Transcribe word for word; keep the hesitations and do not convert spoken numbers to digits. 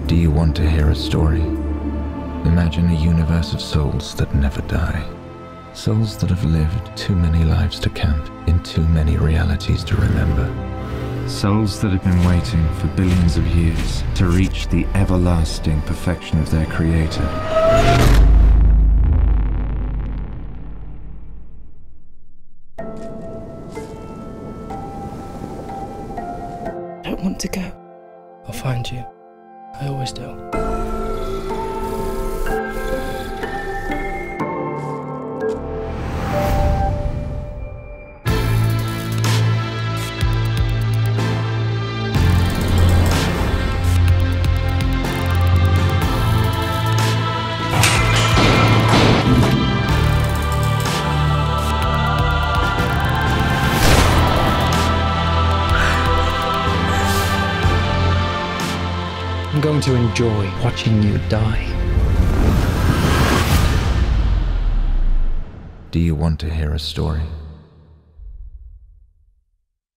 Do you want to hear a story? Imagine a universe of souls that never die. Souls that have lived too many lives to count, in too many realities to remember. Souls that have been waiting for billions of years to reach the everlasting perfection of their Creator. I don't want to go. I'll find you. I always do. I'm going to enjoy watching you die. Do you want to hear a story?